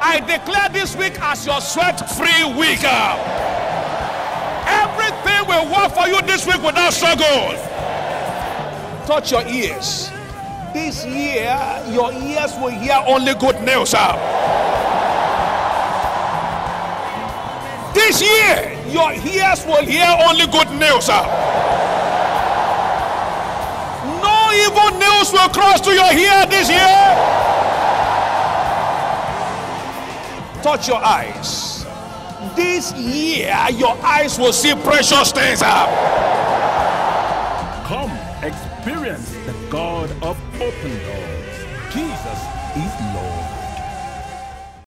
I declare this week as your sweat-free week. Everything will work for you this week without struggle. Touch your ears. This year, your ears will hear only good news. This year, your ears will hear only good news. No evil news will cross to your ear this year. Touch your eyes. This year, your eyes will see precious things. Come experience the God of open doors.